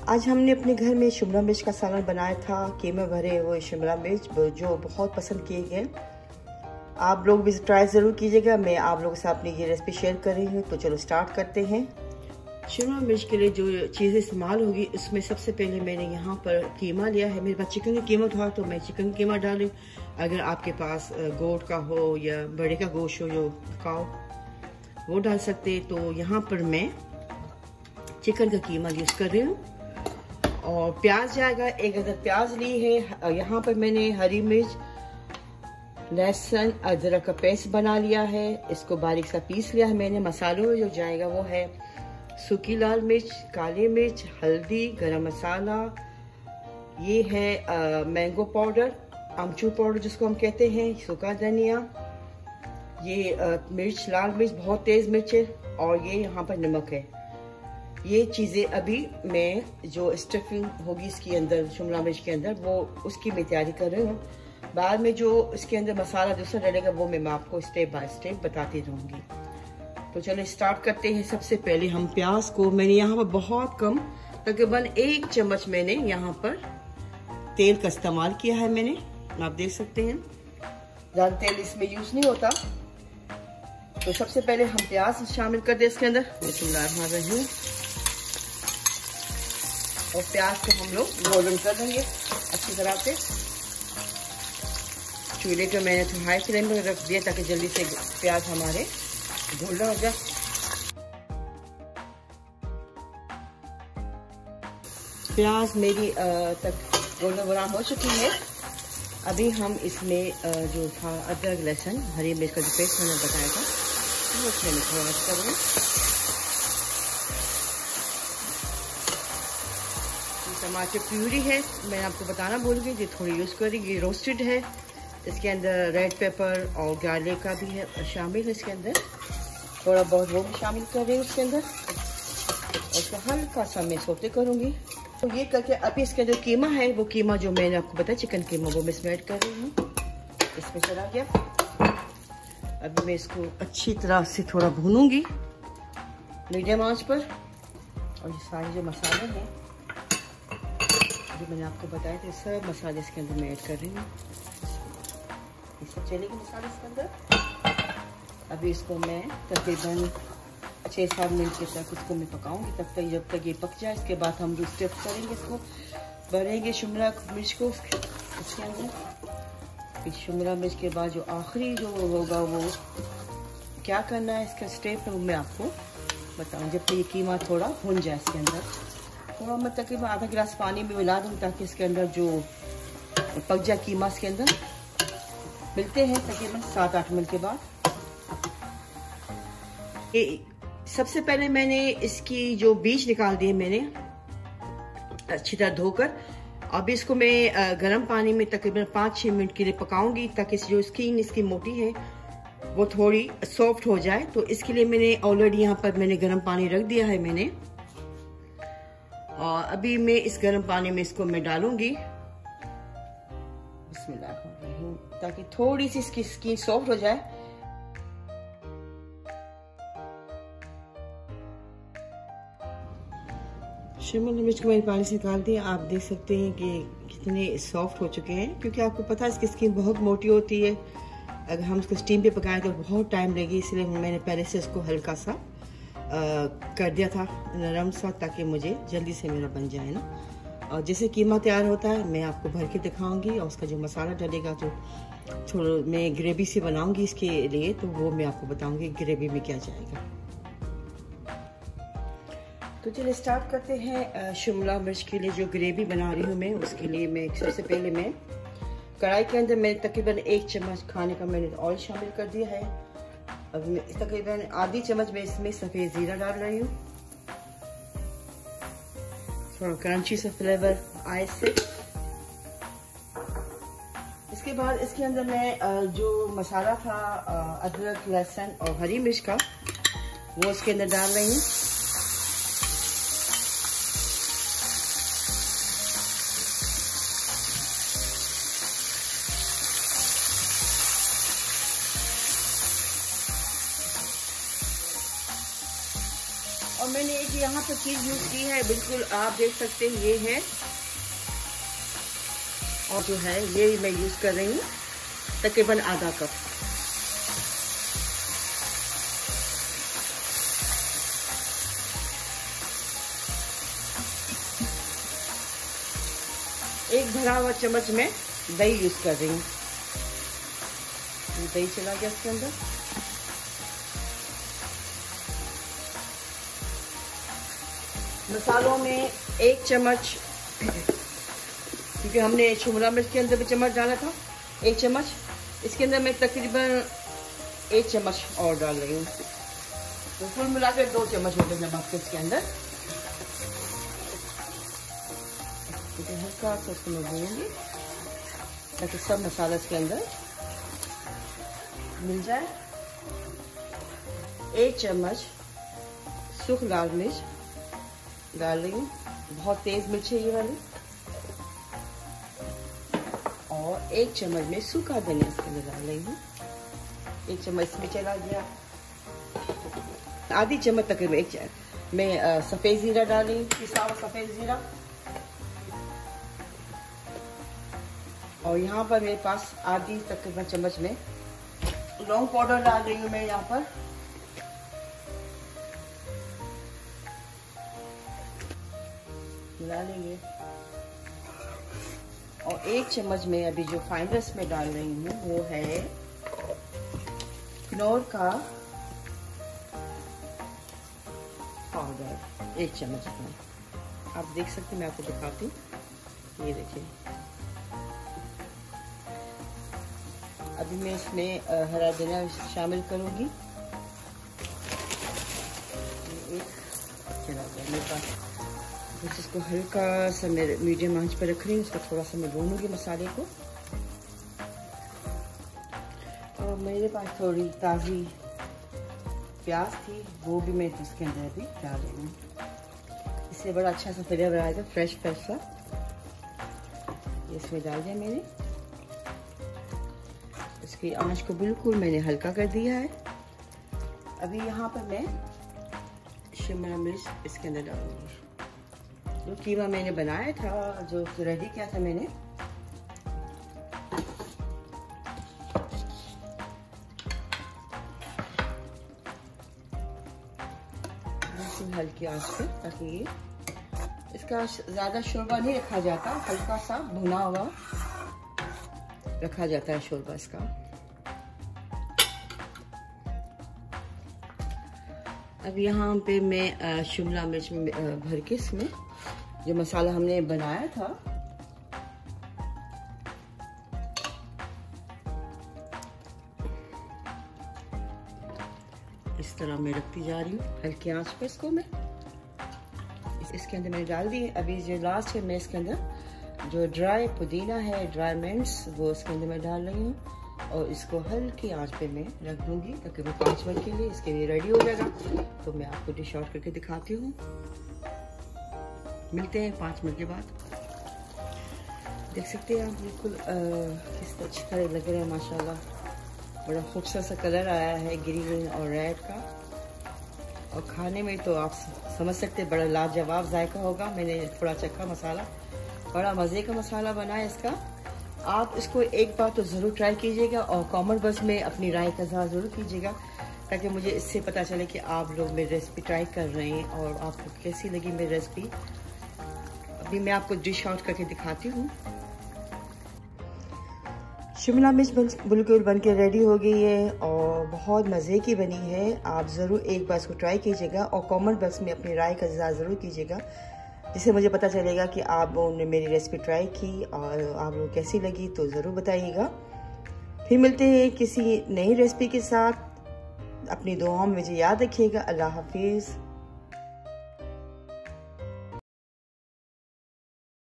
आज हमने अपने घर में शिमला मिर्च का सालन बनाया था। कीमे भरे हुए शिमला मिर्च जो बहुत पसंद किए गए। आप लोग भी ट्राई ज़रूर कीजिएगा। मैं आप लोगों से अपनी ये रेसिपी शेयर कर रही हूँ। तो चलो स्टार्ट करते हैं। शिमला मिर्च के लिए जो चीज़ें इस्तेमाल होगी उसमें सबसे पहले मैंने यहाँ पर कीमा लिया है। मेरे पास चिकन का कीमा था तो मैं चिकन कीमा डाली। अगर आपके पास गोट का हो या बड़े का गोश्त हो जो काओ वो डाल सकते। तो यहाँ पर मैं चिकन का कीमा यूज़ कर रही हूँ। और प्याज जाएगा, एक अदर प्याज ली है। यहाँ पर मैंने हरी मिर्च, लहसुन, अदरक का पेस्ट बना लिया है। इसको बारीक सा पीस लिया है मैंने। मसालों में जो जाएगा वो है सूखी लाल मिर्च, काली मिर्च, हल्दी, गरम मसाला, ये है मैंगो पाउडर, अमचूर पाउडर जिसको हम कहते हैं, सूखा धनिया, ये मिर्च, लाल मिर्च बहुत तेज मिर्च है, और ये यहाँ पर नमक है। ये चीज़ें अभी मैं जो स्टफिंग होगी इसके अंदर शिमला मिर्च के अंदर वो उसकी मैं तैयारी कर रही हूँ। बाद में जो इसके अंदर मसाला दूसरा डलेगा वो मैं आपको स्टेप बाय स्टेप बताती रहूँगी। तो चलो स्टार्ट करते हैं। सबसे पहले हम प्याज को, मैंने यहाँ पर बहुत कम तकरीबन 1 चम्मच मैंने यहाँ पर तेल का इस्तेमाल किया है मैंने। आप देख सकते हैं ज़्यादा तेल इसमें यूज़ नहीं होता। तो सबसे पहले हम प्याज शामिल कर दें इसके अंदर। बिस्मिल्लाह। और प्याज को हम लोग गोल्डन कर देंगे अच्छी तरह से। चूल्हे को मैंने तो हाई फ्लेम में रख दिया ताकि जल्दी से प्याज हमारे गोल्डन हो जाए। प्याज मेरी तक गोल्डन ब्राउन हो चुकी है। अभी हम इसमें जो था अदरक, लहसुन, हरी मिर्च का जो पेस्ट मैंने बताया था वो इसमें थोड़ा करूँगी। टमाटर प्यूरी है, मैं आपको बताना भूल गई, ये थोड़ी यूज़ करेंगे। रोस्टेड है, इसके अंदर रेड पेपर और गार्लिक का भी है शामिल है इसके अंदर। थोड़ा बहुत वो भी शामिल कर रही हूँ इसके अंदर। और इसको हल्का सा मैं सोते करूँगी। तो ये करके अभी इसके अंदर कीमा है, वो कीमा जो मैंने आपको बताया चिकन कीमा, वो मैं इसमें ऐड कर रही हूँ। इसमें चला गया। अभी मैं इसको अच्छी तरह से थोड़ा भूनूंगी मीडियम आंच पर। और ये सारे जो मसाले हैं जो मैंने आपको बताया था, सब मसाले इसके अंदर मैं ऐड कर रही हूँ। ये सब चलेंगे मसाले इसके अंदर। अभी इसको मैं तकरीबन 6-7 मिनट तक इसको मैं पकाऊंगी, तब तक जब तक ये पक जाए। इसके बाद हम जो स्टेप करेंगे, इसको भरेंगे शिमला मिर्च को इसके अंदर। फिर शिमला मिर्च के बाद जो आखिरी जो होगा वो क्या करना है इसका स्टेप मैं आपको बताऊँ। जब तक ये कीमा थोड़ा भुन जाए इसके अंदर, थोड़ा मैं तकरीबन आधा गिलास पानी में मिला दूँ ताकि इसके अंदर जो पक जाए कीमा इसके अंदर। मिलते हैं तकरीबन 7-8 मिनट के बाद। सबसे पहले मैंने इसकी जो बीज निकाल दिए मैंने अच्छी तरह धोकर। अब इसको मैं गर्म पानी में तकरीबन 5-6 मिनट के लिए पकाऊंगी ताकि जो स्किन इसकी मोटी है वो थोड़ी सॉफ्ट हो जाए। तो इसके लिए मैंने ऑलरेडी यहाँ पर मैंने गर्म पानी रख दिया है मैंने। और अभी मैं इस गर्म पानी में इसको मैं डालूंगी बिस्मिल्लाह, ताकि थोड़ी सी इसकी स्किन सॉफ्ट हो जाए। शिमला मिर्च को मैंने पानी से निकाल दिया। आप देख सकते हैं कि कितने सॉफ्ट हो चुके हैं, क्योंकि आपको पता है इसकी स्किन बहुत मोटी होती है। अगर हम इसको स्टीम पे पकाएं तो बहुत टाइम लगेगी, इसलिए मैंने पहले से इसको हल्का सा कर दिया था नरम सा, ताकि मुझे जल्दी से मेरा बन जाए ना। और जैसे कीमा तैयार होता है मैं आपको भर के दिखाऊंगी। और उसका जो मसाला डलेगा जो थोड़ा मैं ग्रेवी से बनाऊंगी इसके लिए, तो वो मैं आपको बताऊंगी ग्रेवी में क्या जाएगा। तो चलिए स्टार्ट करते हैं। शिमला मिर्च के लिए जो ग्रेवी बना रही हूँ मैं, उसके लिए मैं सबसे पहले मैं कढ़ाई के अंदर मैं तकरीबन 1 चम्मच खाने का मैंने ऑयल शामिल कर दिया है। अब मैं तकरीबन आधी चम्मच में इसमें सफ़ेद ज़ीरा डाल रही हूँ, थोड़ा क्रंची सा फ्लेवर आए इससे। इसके बाद इसके अंदर मैं जो मसाला था अदरक, लहसुन और हरी मिर्च का, वो इसके अंदर डाल रही हूँ। और मैंने एक यहाँ पे चीज़ यूज़ की है, बिल्कुल आप देख सकते हैं, ये है। और जो है ये मैं यूज़ कर रही हूँ तकरीबन आधा कप। एक भरा हुआ चम्मच में दही यूज़ कर रही हूँ। दही चला गया इसके अंदर। मसालों में 1 चम्मच, क्योंकि हमने शिमला मिर्च के अंदर भी चम्मच डाला था, 1 चम्मच। इसके अंदर मैं तकरीबन 1 चम्मच और डाल रही हूँ, तो कुल मिलाकर 2 चम्मच हो गए नमक के इसके अंदर। हल्का सा उसको मैं भूनूंगी ताकि सब मसाला इसके अंदर मिल जाए। 1 चम्मच सूखी लाल मिर्च डाल रही हूँ, बहुत तेज मिर्च है ये वाली। और 1 चम्मच में सूखा धनिया इसके अंदर डाल रही हूँ। 1 चम्मच इसमें चला गया। आधी चम्मच तकरीबन मैं सफ़ेद ज़ीरा डाल रही हूँ, पिसा हुआ सफ़ेद ज़ीरा। और यहाँ पर मेरे पास आधी तकरीबन चम्मच में लौंग पाउडर डाल रही हूँ मैं यहाँ पर। मिला लेंगे। और 1 चम्मच में अभी जो फाइन रस में डाल रही हूँ वो है किनोर का पाउडर, 1 चम्मच में। आप देख सकते हैं, मैं आपको दिखाती हूँ, ये देखिए। अभी मैं इसमें हरा धनिया शामिल करूँगी। चला गया मेरे पास। बस इसको हल्का सा मैं मीडियम आंच पर रख रही हूँ, इसको थोड़ा सा मैं भूनूंगी मसाले को। और मेरे पास थोड़ी ताज़ी प्याज थी, वो भी मैं इसके अंदर अभी डाल रही हूँ। इससे बड़ा अच्छा सा फ्लेवर आएगा, फ्रेश सा। इसमें डाल दिया मैंने। इसकी आंच को बिल्कुल मैंने हल्का कर दिया है। अभी यहाँ पर मैं शिमला मिर्च इसके अंदर डालूंगी। जो कीमा मैंने बनाया था, जो रेडी किया था मैंने, बिल्कुल हल्की आंच पे, ताकि इसका ज़्यादा शोरबा नहीं रखा जाता, हल्का सा भुना हुआ रखा जाता है शोरबा इसका। अब यहाँ पे मैं शिमला मिर्च में भर के इसमें जो मसाला हमने बनाया था इस तरह मैं रखती जा रही हूँ हल्की आंच पे। इसको मैं इसके अंदर मैंने डाल दी। अभी जो लास्ट है, मैं इसके अंदर जो ड्राई पुदीना है, ड्राई मिंट्स, वो इसके अंदर मैं डाल रही हूँ। और इसको हल्की आंच पे मैं रख दूंगी तकरीबन 5 मिनट के लिए। इसके लिए रेडी हो जाएगा, तो मैं आपको डिश आउट करके दिखाती हूँ। मिलते हैं 5 मिनट के बाद। देख सकते हैं आप, बिल्कुल किस अच्छी तरह लग रहा है माशाल्लाह। बड़ा खूबसूरत सा कलर आया है ग्रीन और रेड का। और खाने में तो आप समझ सकते हैं बड़ा लाजवाब जायका होगा। मैंने थोड़ा चखा मसाला, बड़ा मज़े का मसाला बना है इसका। आप इसको एक बार तो ज़रूर ट्राई कीजिएगा और कमेंट बॉक्स में अपनी राय का इज़हार ज़रूर कीजिएगा, ताकि मुझे इससे पता चले कि आप लोग मेरी रेसिपी ट्राई कर रहे हैं और आपको कैसी लगी मेरी रेसिपी। अभी मैं आपको डिश आउट करके दिखाती हूँ। शिमला मिर्च बिल्कुल बन के रेडी हो गई है और बहुत मज़े की बनी है। आप ज़रूर एक बार इसको ट्राई कीजिएगा और कमेंट बॉक्स में अपनी राय का इज़हार ज़रूर कीजिएगा, जिससे मुझे पता चलेगा कि आप लोगों ने मेरी रेसिपी ट्राई की और आप लोग कैसी लगी, तो ज़रूर बताइएगा। फिर मिलते हैं किसी नई रेसिपी के साथ। अपनी दुआओं में मुझे याद रखिएगा। अल्लाह हाफिज़।